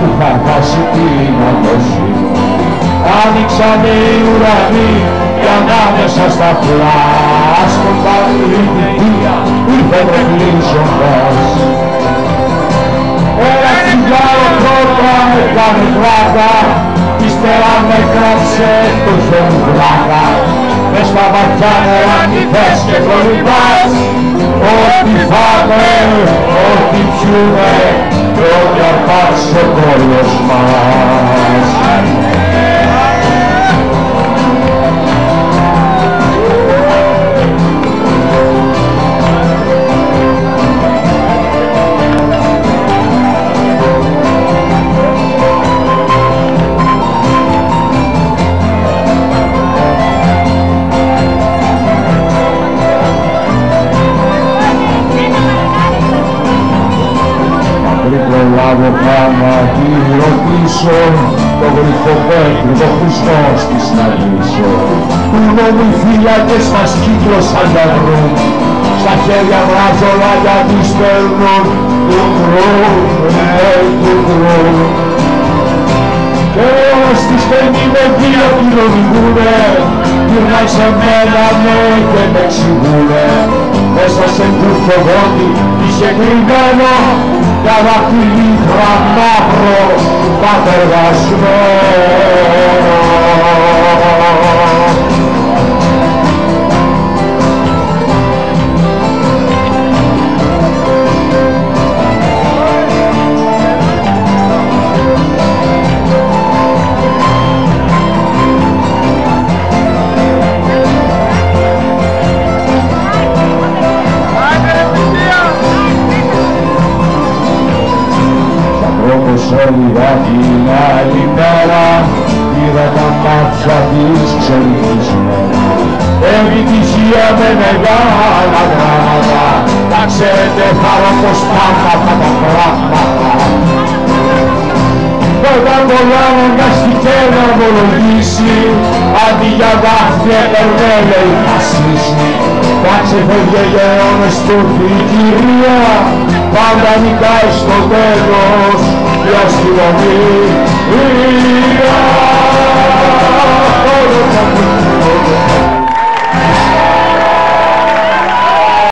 που είχα χάσει την αντοχή μου. Άνοιξανε οι ουρανοί και ανάμεσα στα φλάσματα η νηπία ήρθε τρεχλίζοντας. Ένα τσιγάρο πρώτα έκανε πλάκα, ύστερα με κράτησε το χέρι πλάκα. Μες στα βαθιά νερά νυφές και κολυμπάς, ό,τι φάμε, ό,τι πιούμε, κι ό,τι αρπάξει ο κόλλος μας. Προλάβω πάνω να ρωτήσω το γρυφοπέτρι, το Χριστό της να λύσω. Που νόμου οι φύλακες μας κύκλωσαν για βρουν, στα χέρια βράζολα για τους παίρνουν του γκρουν. Και στη στενή με δύο κοινωνικούνε, γυρνάει σε μένα ναι και με εξηγούνε. Μέσα σε κούφιο γόντι είχε κρυμμένο για δαχτυλί γραμμάφρο πατεργασμένο. Όλη την άλλη μέρα είδα τα μάτια της ξενυχισμένα. Επιτυχία με μεγάλα γράμματα, τα ξέρετε χαρώ πως πάντα αυτά τα πράγματα. Όταν πολλά στη να ομολογήσει, αντί για δάχτυα έπαιρνε λέει θα σύσει. Τα ξεφεύγε γεώνες του η κυρία, πάντα νικάει στο τέλος η αστυνομία.